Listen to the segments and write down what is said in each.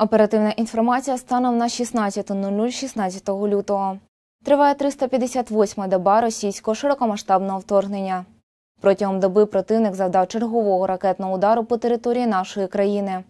Оперативна інформація станом на 16:00 16 лютого. Триває 358-ма доба російського широкомасштабного вторгнення. Протягом доби противник завдав чергового ракетного удару по території нашої країни.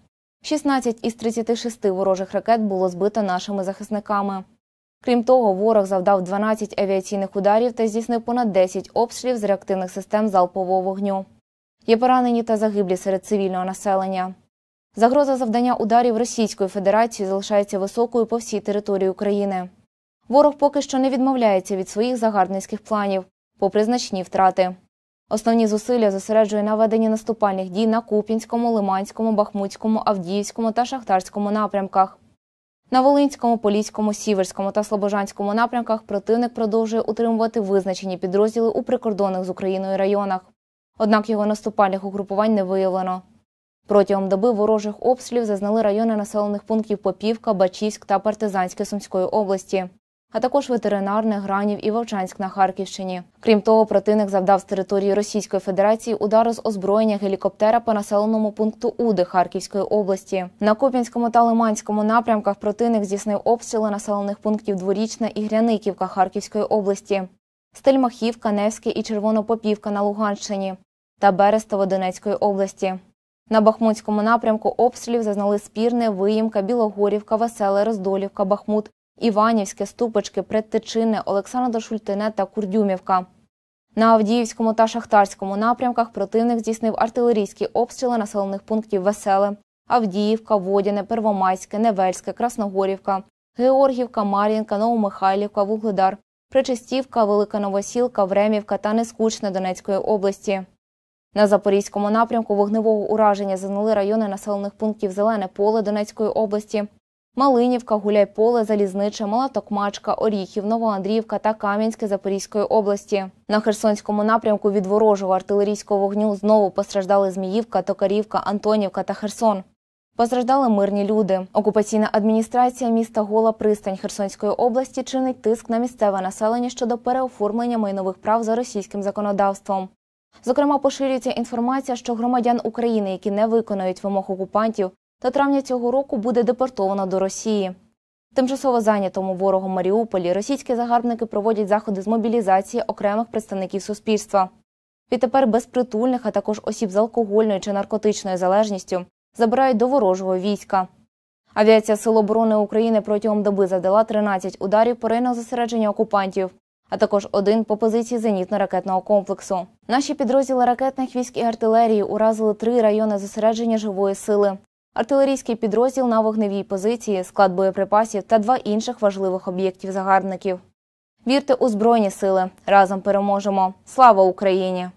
16 із 36 ворожих ракет було збито нашими захисниками. Крім того, ворог завдав 12 авіаційних ударів та здійснив понад 10 обстрілів з реактивних систем залпового вогню. Є поранені та загиблі серед цивільного населення. Загроза завдання ударів Російської Федерації залишається високою по всій території України. Ворог поки що не відмовляється від своїх загарбницьких планів, попри значні втрати. Основні зусилля зосереджує на веденні наступальних дій на Куп'янському, Лиманському, Бахмутському, Авдіївському та Шахтарському напрямках. На Волинському, Поліському, Сіверському та Слобожанському напрямках противник продовжує утримувати визначені підрозділи у прикордонних з Україною районах. Однак його наступальних угрупувань не виявлено. Протягом доби ворожих обстрілів зазнали райони населених пунктів Попівка, Бачівськ та Партизанське Сумської області, а також Ветеринарне, Гранів і Вовчанськ на Харківщині. Крім того, противник завдав з території Російської Федерації удару з озброєння гелікоптера по населеному пункту Уди Харківської області. На Куп'янському та Лиманському напрямках противник здійснив обстріли населених пунктів Дворічна і Гряниківка Харківської області, Стельмахівка, Невське і Червонопопівка на Луганщині та Берестово Донецької області. На Бахмутському напрямку обстрілів зазнали Спірне, Виїмка, Білогорівка, Веселе, Роздолівка, Бахмут, Іванівське, Ступочки, Предтечине, Олександро-Шультине та Курдюмівка. На Авдіївському та Шахтарському напрямках противник здійснив артилерійські обстріли населених пунктів Веселе, Авдіївка, Водяне, Первомайське, Невельське, Красногорівка, Георгівка, Мар'їнка, Новомихайлівка, Вугледар, Причистівка, Велика Новосілка, Времівка та Нескучне Донецької області. На Запорізькому напрямку вогневого ураження зазнали райони населених пунктів Зелене Поле Донецької області, Малинівка, Гуляйполе, Залізниче, Мала Токмачка, Оріхів, Новоандріївка та Кам'янське Запорізької області. На Херсонському напрямку від ворожого артилерійського вогню знову постраждали Зміївка, Токарівка, Антонівка та Херсон. Постраждали мирні люди. Окупаційна адміністрація міста Гола Пристань Херсонської області чинить тиск на місцеве населення щодо переоформлення майнових прав за російським законодавством. Зокрема, поширюється інформація, що громадян України, які не виконують вимог окупантів, до травня цього року буде депортовано до Росії. В тимчасово зайнятому ворогом Маріуполі російські загарбники проводять заходи з мобілізації окремих представників суспільства. Відтепер безпритульних, а також осіб з алкогольною чи наркотичною залежністю забирають до ворожого війська. Авіація Сил оборони України протягом доби завдала 13 ударів по районах зосередження окупантів, а також 1 по позиції зенітно-ракетного комплексу. Наші підрозділи ракетних військ і артилерії уразили 3 райони зосередження живої сили, артилерійський підрозділ на вогневій позиції, склад боєприпасів та 2 інших важливих об'єктів загарбників. Вірте у Збройні сили. Разом переможемо. Слава Україні!